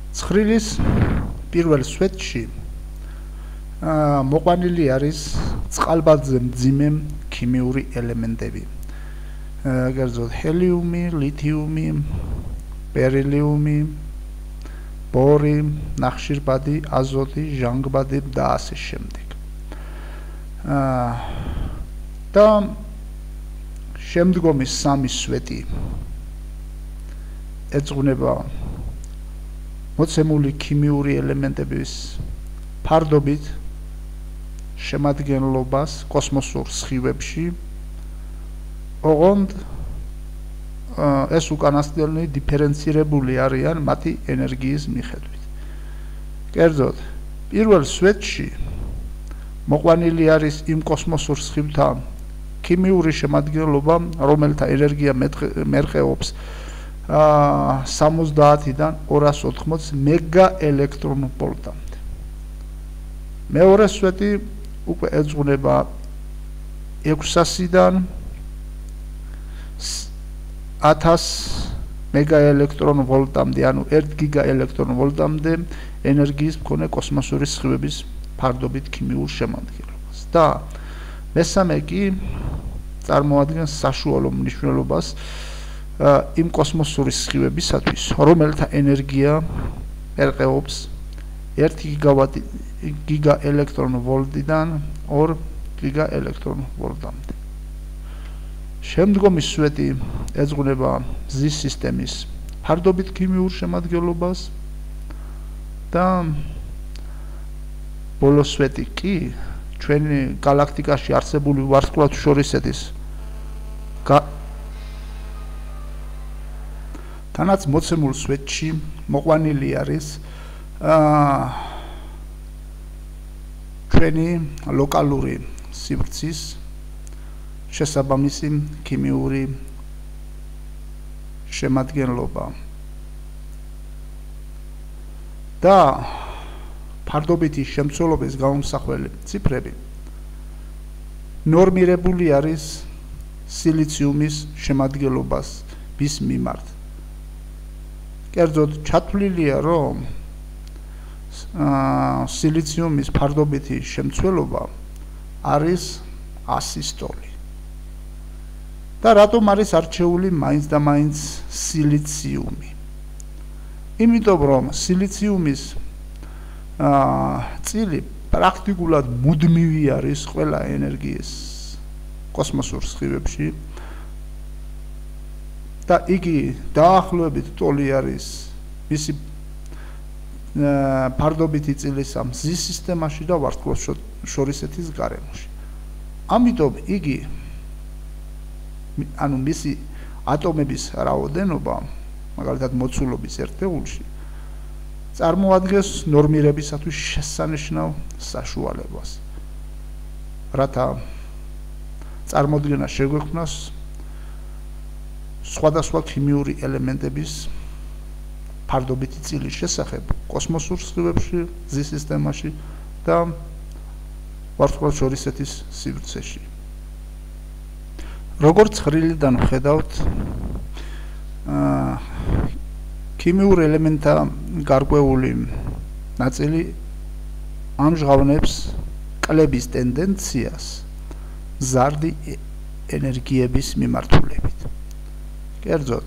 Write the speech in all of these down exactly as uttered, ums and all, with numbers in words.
ცხრილის პირველ სვეტში მოყვანილი არის წყალბადზე მძიმე ქიმიური ელემენტები. Კერძოდ ჰელიუმი, ლითიუმი, ბერილიუმი, ბორი, ნახშირბადი, აზოტი, ჟანგბადი და ასე შემდეგ. და შემდგომი სამი სვეტი ეძღვნება მოცემული ქიმიური ელემენტების ფარდობით შემადგენლობას კოსმოსურ სხივებში, ოღონდ ეს უკანასკნელნი დიფერენცირებული არიან მათი ენერგიის მიხედვით. კერძოდ, პირველ სვეტში მოყვანილი არის იმ კოსმოსურ სხივთა ქიმიური შემადგენლობა, რომელთა ენერგია მერყეობს სამოცდაათიდან ორას ოთხმოცი მეგაელექტრონვოლტამდე. მეორე სვეტი უკვე ეძღვნება ექვსასიდან ათას მეგაელექტრონვოლტამდე, ანუ ერთ გიგაელექტრონვოლტამდე ენერგიის მქონე კოსმოსური სხივების ფარდობით ქიმიურ შემადგენლობას. და მესამე კი წარმოადგენს საშუალო მნიშვნელობას იმ კოსმოსური სხივებისათვის, რომელთა ენერგია ერყეობს ერთი გიგავატი გიგაელექტრონვოლტიდან ორ გიგაელექტრონვოლტამდე. შემდგომი სვეტი ეძღვნება მზის სისტემის ფარდობით ქიმიურ შემადგენლობას და ბოლო სვეტი კი ჩვენი galaktikაში არსებული ვარსკვლავთშორისეთის თანაც მოცემულ სვეტში მოყვანილი არის ჩვენი ლოკალური სივრცის შესაბამისი ქიმიური შემადგენლობა და ფარდობითი შემცველობის გამომსახველი ციფრები ნორმირებული არის სილიციუმის შემადგენლობის მიმართ. კერძოდ ჩათვლილია, რომ სილიციუმის ფარდობითი შემცველობა არის ასი სტოლი. და რატომ არის არჩეული მაინც და მაინც სილიციუმი? იმიტომ რომ სილიციუმის წილი პრაქტიკულად მუდმივი არის ყველა ენერგიის კოსმოსურ სხივებში და იგი დაახლოებით ტოლი არის მისი ფარდობითი წილისა მზის სისტემაში და ვარსკვლავთშორისეთის გარემოში. ამიტომ იგი ანუ მისი ატომების რაოდენობა, მაგალითად მოცულობის ერთეულში, წარმოადგენს ნორმირებისათვის შესანიშნავ საშუალებას, რათა წარმოდგენა შეგვექმნას სხვადასხვა ქიმიური ელემენტების ფარდობითი წილის შესახებ კოსმოსურ სხივებში, მზის სისტემაში და ვარსკვლავთშორისეთის სივრცეში. როგორც ცხრილიდან ვხედავთ, ქიმიურ ელემენტთა გარკვეული ნაწილი ამჟღავნებს კლების ტენდენციას მზარდი ენერგიების მიმართულებით. კერძოდ,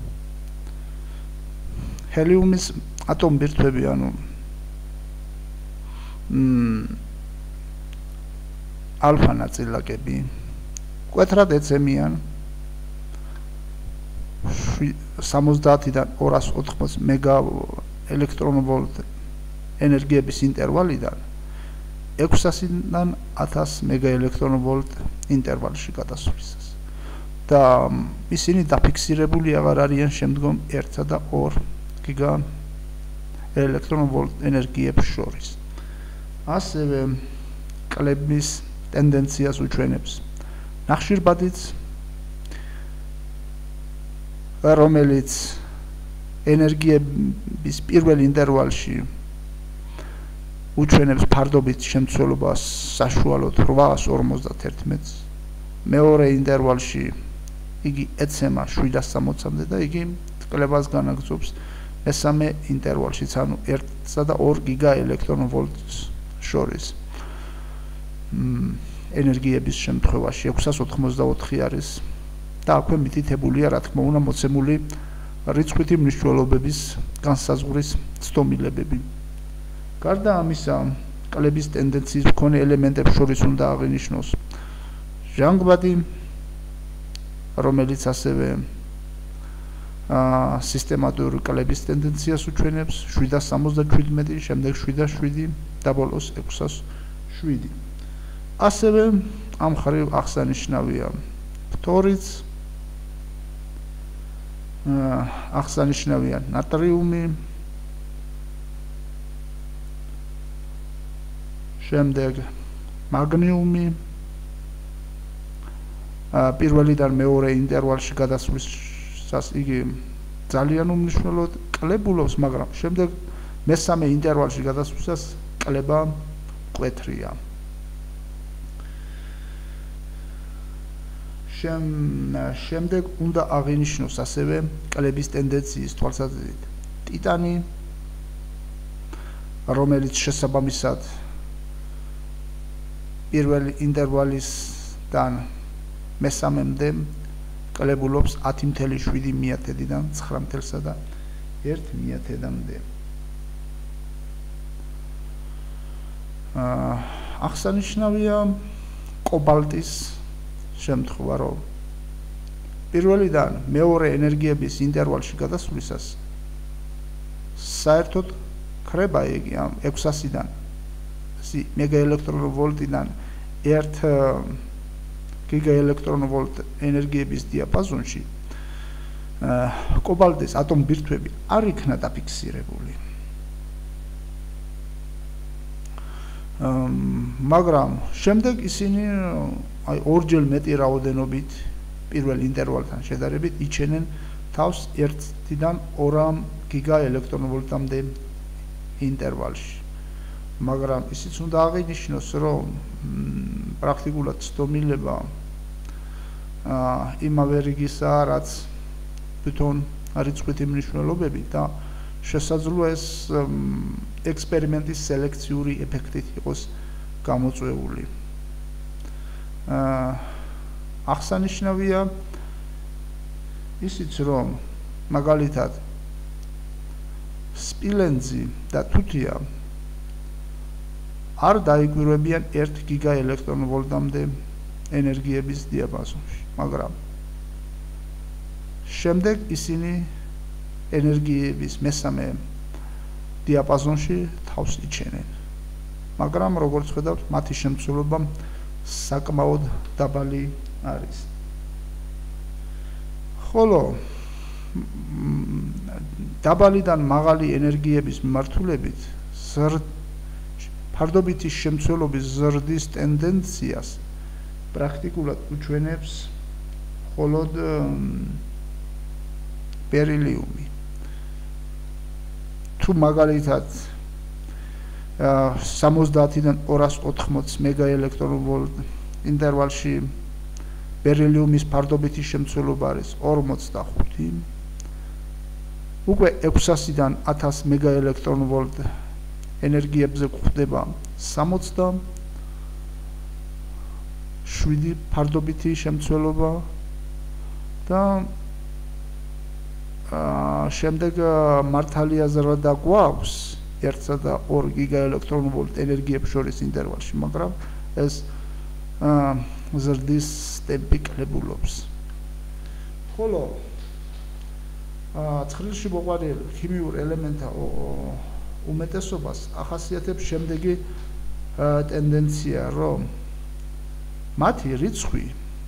ჰელიუმის ატომბირთვები, ანუ ალფა ნაწილაკები მკვეთრად ეცემიან სამოცდაათიდან ორას ოთხმოცი მეგაელექტრონვოლტ ენერგიების ინტერვალიდან ექვსასიდან ათას მეგაელექტრონვოლტ ინტერვალში გადასვლისას. და ისინი დაფიქსირებული აღარ არიან შემდგომ ერთსა და ორ გიგაელექტრონვოლტ ენერგიებს შორის. ასევე კლების ტენდენციას უჩვენებს ნახშირბადიც, რომელიც ენერგიების პირველ ინტერვალში უჩვენებს ფარდობით შემცველობას საშუალოდ რვაას ორმოცდაათს, მეორე ინტერვალში იგი ეცემა შვიდას სამოცამდე და იგი კლებას განაგრძობს მესამე ინტერვალშიც, ანუ ერთსა და ორ გიგა ელექტრონვოლტს შორის. ენერგიების შემთხვევაში ექვსას ოთხმოცდაოთხი არის და აქვე მითითებულია, რა თქმა უნდა, მოცემული რიცხვითი მნიშვნელობების განსაზღვრის ცდომილებები. გარდა ამისა, კლების ტენდენციის მქონე ელემენტებს შორის უნდა აღინიშნოს ჟანგბადი, რომელიც ასევე სისტემატური კლების ტენდენციას უჩვენებს, შვიდას სამოცდაჩვიდმეტი, შემდეგ შვიდას შვიდი და ბოლოს ექვსას შვიდი. ასევე ამ მხრივ აღსანიშნავია ფთორიც, აღსანიშნავია ნატრიუმი, შემდეგ მაგნიუმი, პირველიდან მეორე ინტერვალში გადასვლისას იგი ძალიან უმნიშვნელოდ კლებულობს, მაგრამ შემდეგ მესამე ინტერვალში გადასვლისას კლება მკვეთრია. შემდეგ უნდა აღინიშნოს ასევე კლების ტენდენციის თვალსაზრისით ტიტანი, რომელიც შესაბამისად პირველი ინტერვალისგან მესამემდე კლებულობს ათი მცდარი შვიდი მიათედიდან ცხრა მცდარსა და ერთ მიათედამდე. აღსანიშნავია კობალტის შემთხვევა, რომ პირველიდან მეორე ენერგიების ინტერვალში გადასვლისას საერთოდ ქრება იგი ამ ექვსასიდან მეგაელექტრონვოლტიდან ერთ გიგაელექტრონვოლტ ენერგიების დიაპაზონში კობალტის ატომბირთვები არ იქნა დაფიქსირებული. მაგრამ შემდეგ ისინი აი ორჯერ მეტი რაოდენობით პირველ ინტერვალთან შედარებით იჩენენ თავს ერთიდან ორ გიგაელექტრონვოლტამდე ინტერვალში. მაგრამ ისიც უნდა აღინიშნოს, რომ პრაქტიკულად ცდომილება იმავე რიგისაა, რაც თვითონ რიცხვითი მნიშვნელობები და შესაძლოა ეს ექსპერიმენტის სელექციური ეფექტით იყოს გამოწვეული. აღსანიშნავია ისიც, რომ მაგალითად სპილენძი და თუთია არ დაიკვირვებიან ერთ გიგაელექტრონვოლტამდე ენერგიების დიაპაზონში, მაგრამ შემდეგ ისინი ენერგიების მესამე დიაპაზონში თავს იჩენენ. მაგრამ როგორც ხედავთ, მათი შემცველობა საკმაოდ დაბალი არის. ხოლო დაბალიდან მაღალი ენერგიების მიმართულებით ფარდობითი შემცველობის ზრდის ტენდენციას პრაქტიკულად უჩვენებს მხოლოდ ბერილიუმი. თუ მაგალითად სამოცდაათიდან ორას ოთხმოცი მეგაელექტრონვოლტ ინტერვალში ბერილიუმის ფარდობითი შემცველობა არის ორმოცდახუთი, უკვე ექვსასიდან ათას მეგაელექტრონვოლტ ენერგიებზე გვხვდება სამოცდაშვიდი ფარდობითი შემცველობა და შემდეგ მართალია ზრდა გვაქვს ერთსა და ორ გიგაელექტრონვოლტ ენერგიებს შორის ინტერვალში, მაგრამ ეს ზრდის ტემპი კლებულობს. ხოლო ცხრილში მოყვანილ ქიმიურ ელემენტთა უმეტესობას ახასიათებს შემდეგი ტენდენცია, რომ მათი რიცხვი,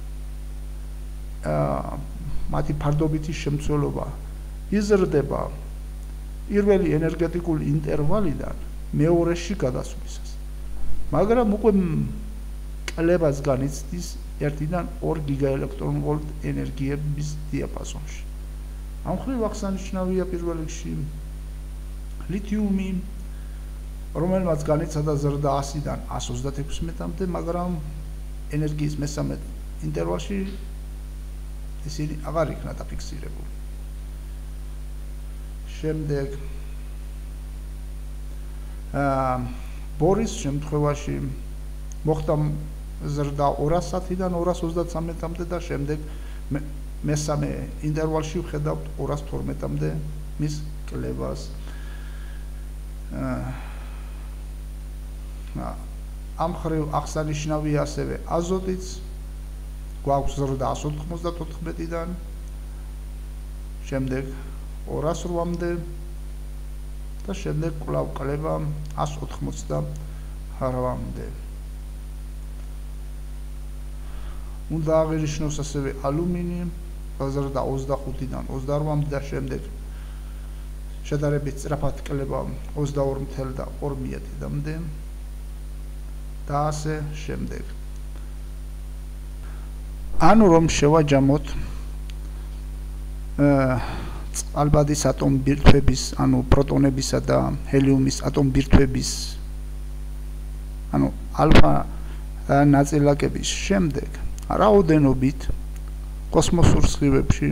მათი ფარდობითი შემცველობა იზრდება პირველი ენერგეტიკული ინტერვალიდან მეორეში გადასვლისას. მაგრამ უკვე კლებას განიცდის ერთიდან ორ გიგაელექტრონვოლტ ენერგიების დიაპაზონში. ამ მხრივ აღსანიშნავია პირველ რიგში ლითიუმი, რომელმაც განიცადა ზრდა ასიდან ას ოცდაექვსმეტამდე, მაგრამ ენერგიის მესამე ინტერვალში ისინი აღარ იქნა დაფიქსირებული. შემდეგ აა ბორის შემთხვევაში მოხდა ზრდა ორას საათიდან ორას ოცდათრამეტამდე და შემდეგ მესამე ინტერვალში ვხედავთ ორას თორმეტამდე მის კლებას. ამ ხრივ აღსანიშნავია ასევე აზოტიც, გვაქვს ზრდა εκατს ოთხმოცდათოთხმეტიდან, შემდეგ ორას რვამდე და შემდეგ კვლავ კლება εκατს ოთხმოცდარვამდე. უნდა აღინიშნოს ასევე ალუმინი, ზრდა ოცდახუთიდან ოცდარვამდე და შემდეგ შედარებით სწრაფად კლება ოცდაორი და ორი მეთრამდე და ასე შემდეგ. ანუ რომ შევაჯამოთ წყალბადის ატომ ბირთვების, ანუ პროტონებისა და ჰელიუმის ატომ ბირთვების, ანუ ალფა ნაწილაკების შემდეგ რაოდენობით კოსმოსურ სხივებში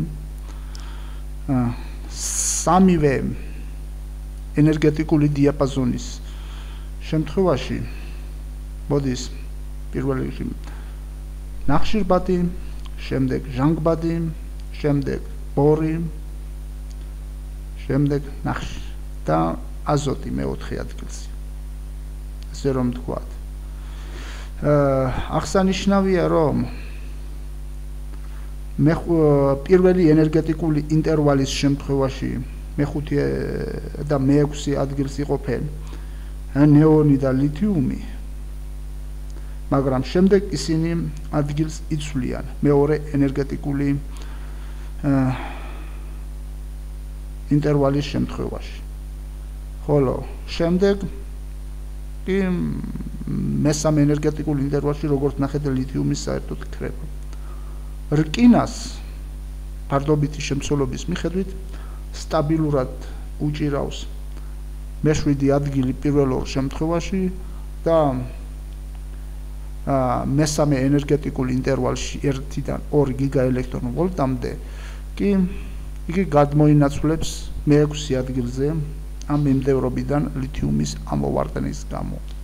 სამივე ენერგეტიკული დიაპაზონის შემთხვევაში მოდის პირველი რიგში ნახშირბადი, შემდეგ ჟანგბადი, შემდეგ ბორი, შემდეგ ნახში და აზოტი მეოთხე ადგილზე. ესე რომ ვთქვათ. აღსანიშნავია, რომ მე პირველი ენერგეტიკული ინტერვალის შემთხვევაში მეხუთე და მეექვსე ადგილს იყოფენ ნეონი და ლითიუმი, მაგრამ შემდეგ ისინი ადგილს იცვლიან მეორე ენერგეტიკული ინტერვალის შემთხვევაში. ხოლო შემდეგ კი მესამე ენერგეტიკულ ინტერვალში, როგორც ნახეთ, ლითიუმის საერთოდ ქრება. რკინას ფარდობითი შემცველობის მიხედვით სტაბილურად უჭირავს მეშვიდე ადგილი პირველ ორ შემთხვევაში და მესამე ენერგეტიკულ ინტერვალში ერთიდან ორი გიგაელექტრონვოლტამდე კი იგი გადმოინაცვლებს მეექვსე ადგილზე ამ მიმდევრობიდან ლითიუმის ამოვარდნის გამო.